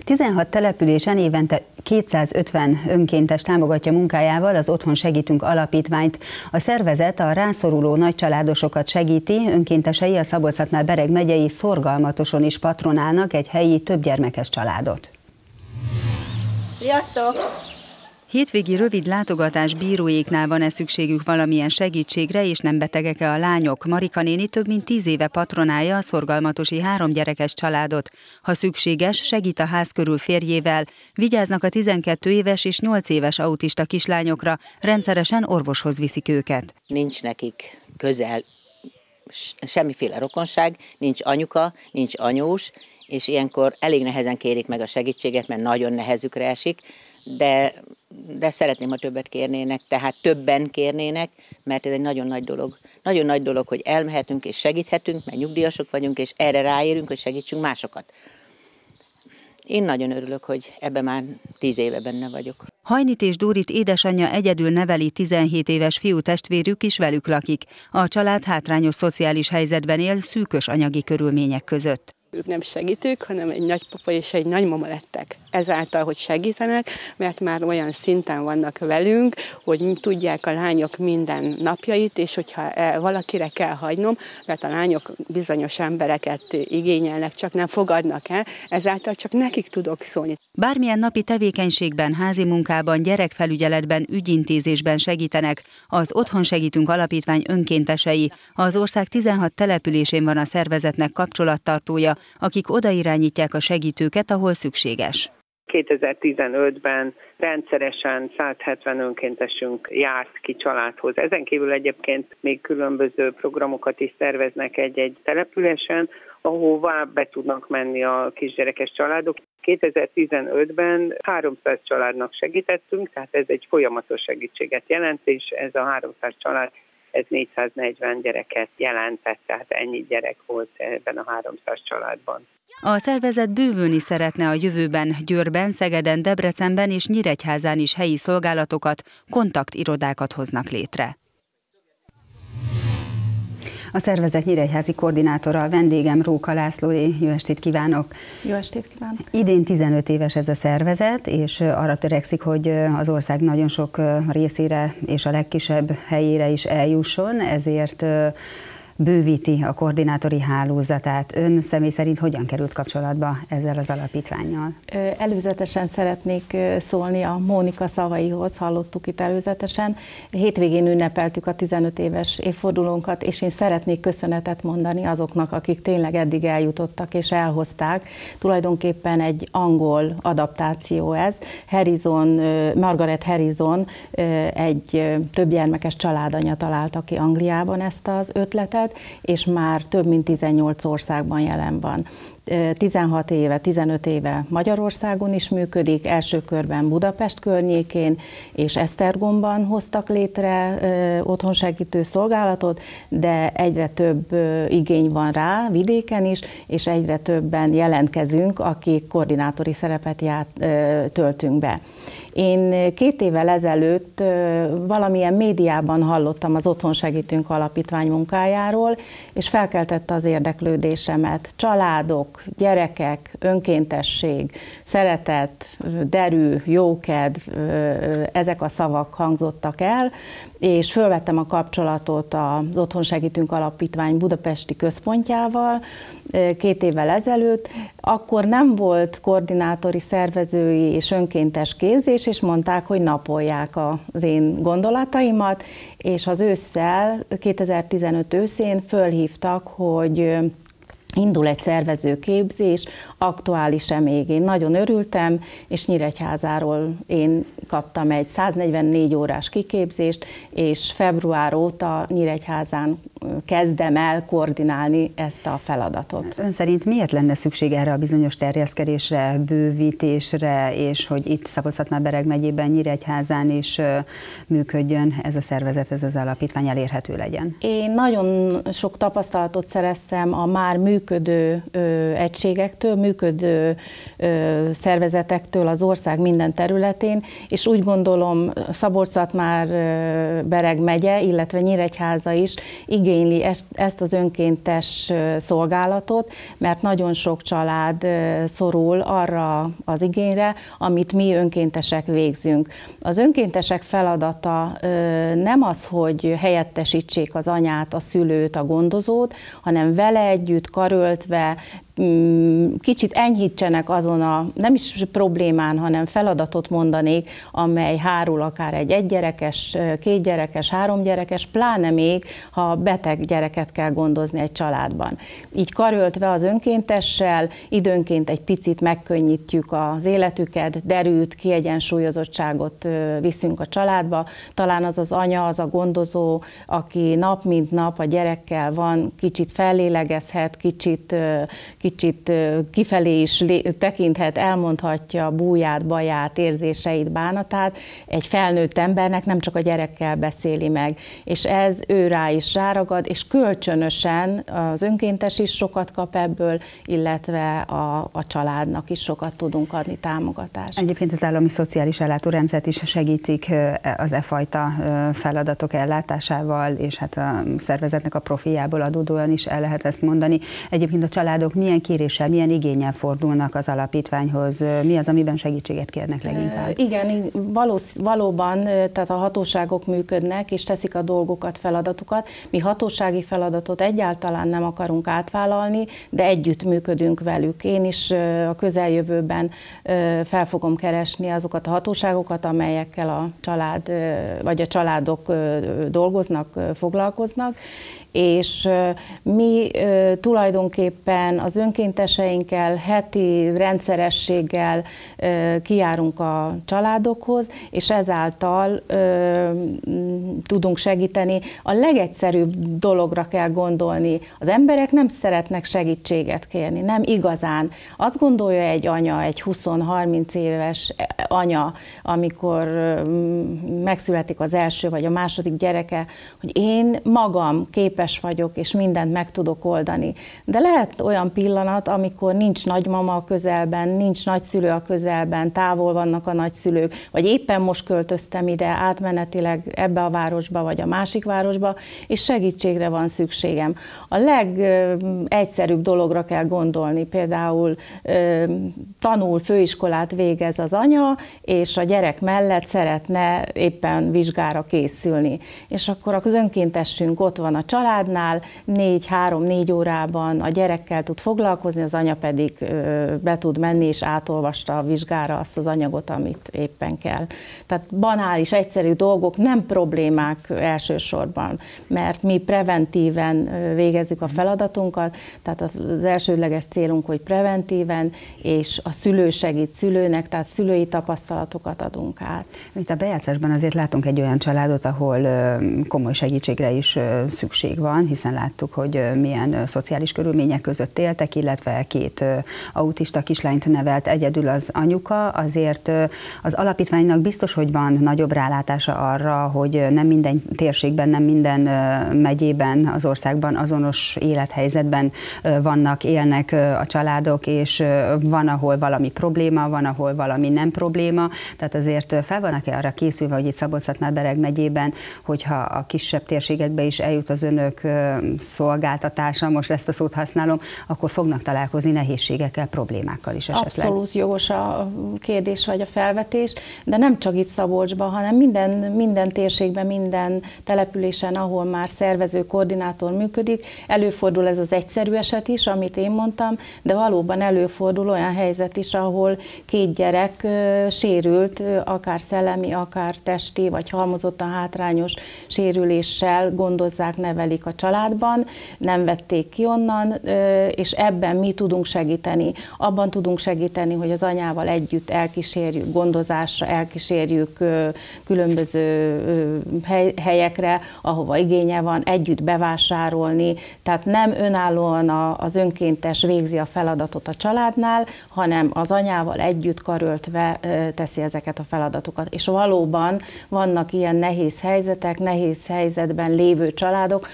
16 településen évente 250 önkéntes támogatja munkájával az Otthon Segítünk alapítványt. A szervezet a rászoruló nagycsaládosokat segíti, önkéntesei a Szabolcs-Szatmár-Bereg megyei Szorgalmatoson is patronálnak egy helyi többgyermekes családot. Sziasztok! Hétvégi rövid látogatás bíróéknál van-e szükségük valamilyen segítségre, és nem betegek-e a lányok? Marika néni több mint 10 éve patronálja a szorgalmatosi 3 gyerekes családot. Ha szükséges, segít a ház körül férjével. Vigyáznak a 12 éves és 8 éves autista kislányokra, rendszeresen orvoshoz viszik őket. Nincs nekik közel semmiféle rokonság, nincs anyuka, nincs anyós, és ilyenkor elég nehezen kérik meg a segítséget, mert nagyon nehezükre esik, de szeretném, ha többet kérnének, tehát többen kérnének, mert ez egy nagyon nagy dolog. Nagyon nagy dolog, hogy elmehetünk és segíthetünk, mert nyugdíjasok vagyunk, és erre ráérünk, hogy segítsünk másokat. Én nagyon örülök, hogy ebben már 10 éve benne vagyok. Hajnit és Dórit édesanyja egyedül neveli, 17 éves fiú testvérük is velük lakik. A család hátrányos szociális helyzetben él, szűkös anyagi körülmények között. Ők nem segítők, hanem egy nagypapa és egy nagymama lettek. Ezáltal, hogy segítenek, mert már olyan szinten vannak velünk, hogy tudják a lányok minden napjait, és hogyha valakire kell hagynom, mert a lányok bizonyos embereket igényelnek, csak nem fogadnak el, ezáltal csak nekik tudok szólni. Bármilyen napi tevékenységben, házi munkában, gyerekfelügyeletben, ügyintézésben segítenek az Otthon Segítünk alapítvány önkéntesei. Az ország 16 településén van a szervezetnek kapcsolattartója, akik odairányítják a segítőket, ahol szükséges. 2015-ben rendszeresen 170 önkéntesünk járt ki családhoz. Ezen kívül egyébként még különböző programokat is szerveznek egy-egy településen, ahová be tudnak menni a kisgyerekes családok. 2015-ben 300 családnak segítettünk, tehát ez egy folyamatos segítséget jelent, és ez a 300 család, ez 440 gyereket jelentett, tehát ennyi gyerek volt ebben a 300 családban. A szervezet bővülni szeretne a jövőben, Győrben, Szegeden, Debrecenben és Nyíregyházán is helyi szolgálatokat, kontaktirodákat hoznak létre. A szervezet nyíregyházi koordinátora, a vendégem Róka László. Jó estét kívánok! Jó estét kívánok! Idén 15 éves ez a szervezet, és arra törekszik, hogy az ország nagyon sok részére és a legkisebb helyére is eljusson, ezért bővíti a koordinátori hálózatát. Ön személy szerint hogyan került kapcsolatba ezzel az alapítvánnyal? Előzetesen szeretnék szólni a Mónika szavaihoz, hallottuk itt előzetesen. Hétvégén ünnepeltük a 15 éves évfordulónkat, és én szeretnék köszönetet mondani azoknak, akik tényleg eddig eljutottak és elhozták. Tulajdonképpen egy angol adaptáció ez. Margaret Harrison egy többgyermekes családanya találta ki Angliában ezt az ötletet, és már több mint 18 országban jelen van. 16 éve, 15 éve Magyarországon is működik, első körben Budapest környékén és Esztergomban hoztak létre otthonsegítő szolgálatot, de egyre több igény van rá vidéken is, és egyre többen jelentkezünk, akik koordinátori szerepet töltünk be. Én 2 évvel ezelőtt valamilyen médiában hallottam az Otthon Segítünk alapítvány munkájáról, és felkeltette az érdeklődésemet. Családok, gyerekek, önkéntesség, szeretet, derű, jókedv, ezek a szavak hangzottak el, és fölvettem a kapcsolatot az Otthon Segítünk alapítvány budapesti központjával 2 évvel ezelőtt. Akkor nem volt koordinátori, szervezői és önkéntes képzés, és mondták, hogy napolják az én gondolataimat, és az ősszel, 2015 őszén fölhívtak, hogy indul egy szervezőképzés, aktuális-e még? Én nagyon örültem, és Nyíregyházáról én kaptam egy 144 órás kiképzést, és február óta Nyíregyházán kezdem el koordinálni ezt a feladatot. Ön szerint miért lenne szükség erre a bizonyos terjeszkedésre, bővítésre, és hogy itt Szabolcs-Szatmár-Bereg megyében, Nyíregyházán is működjön ez a szervezet, ez az alapítvány, elérhető legyen? Én nagyon sok tapasztalatot szereztem a már működő egységektől, működő szervezetektől az ország minden területén, és úgy gondolom Szabolcs-Szatmár-Bereg megye, illetve Nyíregyháza is igény igényli ezt az önkéntes szolgálatot, mert nagyon sok család szorul arra az igényre, amit mi önkéntesek végzünk. Az önkéntesek feladata nem az, hogy helyettesítsék az anyát, a szülőt, a gondozót, hanem vele együtt, karöltve, kicsit enyhítsenek azon a, nem is problémán, hanem feladatot mondanék, amely hárul akár egy egygyerekes, kétgyerekes, háromgyerekes, pláne még, ha beteg gyereket kell gondozni egy családban. Így karöltve az önkéntessel, időnként egy picit megkönnyítjük az életüket, derűt, kiegyensúlyozottságot viszünk a családba. Talán az az anya, az a gondozó, aki nap mint nap a gyerekkel van, kicsit fellélegezhet, kicsit kifelé is tekinthet, elmondhatja búját, baját, érzéseit, bánatát. Egy felnőtt embernek nem csak a gyerekkel beszéli meg, és ez ő rá is ráragad, és kölcsönösen az önkéntes is sokat kap ebből, illetve a családnak is sokat tudunk adni támogatást. Egyébként az állami szociális ellátórendszert is segítik az e fajta feladatok ellátásával, és hát a szervezetnek a profiából adódóan is el lehet ezt mondani. Egyébként a családok milyen kéréssel, milyen igénnyel fordulnak az alapítványhoz? Mi az, amiben segítséget kérnek leginkább? Igen, valóban, tehát a hatóságok működnek, és teszik a dolgokat, feladatokat. Mi hatósági feladatot egyáltalán nem akarunk átvállalni, de együtt működünk velük. Én is a közeljövőben fel fogom keresni azokat a hatóságokat, amelyekkel a család, vagy a családok dolgoznak, foglalkoznak, és mi tulajdonképpen az önkénteseinkkel, heti rendszerességgel kijárunk a családokhoz, és ezáltal tudunk segíteni. A legegyszerűbb dologra kell gondolni. Az emberek nem szeretnek segítséget kérni, nem igazán. Azt gondolja egy anya, egy 20-30 éves anya, amikor megszületik az első vagy a második gyereke, hogy én magam képes vagyok, és mindent meg tudok oldani. De lehet olyan pillanat, amikor nincs nagymama a közelben, nincs nagyszülő a közelben, távol vannak a nagyszülők, vagy éppen most költöztem ide átmenetileg ebbe a városba, vagy a másik városba, és segítségre van szükségem. A legegyszerűbb dologra kell gondolni, például tanul, főiskolát végez az anya, és a gyerek mellett szeretne éppen vizsgára készülni. És akkor az önkéntesünk ott van a családnál, 3-4 órában a gyerekkel tud foglalkozni, az anya pedig be tud menni, és átolvasta a vizsgára azt az anyagot, amit éppen kell. Tehát banális, egyszerű dolgok, nem problémák elsősorban, mert mi preventíven végezzük a feladatunkat, tehát az elsődleges célunk, hogy preventíven, és a szülő segít szülőnek, tehát szülői tapasztalatokat adunk át. Itt a bejátszásban azért látunk egy olyan családot, ahol komoly segítségre is szükség van, hiszen láttuk, hogy milyen szociális körülmények között éltek, illetve 2 autista kislányt nevelt egyedül az anyuka. Azért az alapítványnak biztos, hogy van nagyobb rálátása arra, hogy nem minden térségben, nem minden megyében, az országban azonos élethelyzetben vannak, élnek a családok, és van, ahol valami probléma, van, ahol valami nem probléma. Tehát azért fel vannak-e arra készülve, hogy itt Szabolcs-Szatmár-Bereg megyében, hogyha a kisebb térségekbe is eljut az önök szolgáltatása, most ezt a szót használom, akkor fognak találkozni nehézségekkel, problémákkal is esetleg. Abszolút jogos a kérdés vagy a felvetés, de nem csak itt Szabolcsban, hanem minden térségben, minden településen, ahol már szervező, koordinátor működik, előfordul ez az egyszerű eset is, amit én mondtam, de valóban előfordul olyan helyzet is, ahol 2 gyerek sérült, akár szellemi, akár testi, vagy halmozottan hátrányos sérüléssel gondozzák, nevelik a családban, nem vették ki onnan, és ebben mi tudunk segíteni. Abban tudunk segíteni, hogy az anyával együtt elkísérjük gondozásra, elkísérjük különböző helyekre, ahova igénye van, együtt bevásárolni, tehát nem önállóan az önkéntes végzi a feladatot a családnál, hanem az anyával együtt karöltve teszi ezeket a feladatokat. És valóban vannak ilyen nehéz helyzetek, nehéz helyzetben lévő családok,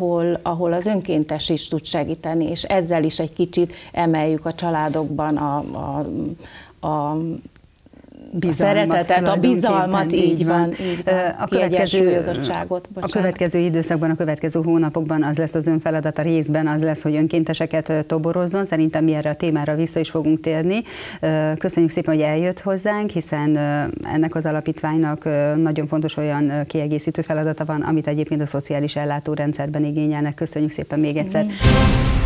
ahol az önkéntes is tud segíteni, és ezzel is egy kicsit emeljük a családokban szeretetet, a bizalmat, így van. A következő időszakban, a következő hónapokban az lesz az ön feladata részben, az lesz, hogy önkénteseket toborozzon. Szerintem mi erre a témára vissza is fogunk térni. Köszönjük szépen, hogy eljött hozzánk, hiszen ennek az alapítványnak nagyon fontos olyan kiegészítő feladata van, amit egyébként a szociális ellátórendszerben igényelnek. Köszönjük szépen még egyszer.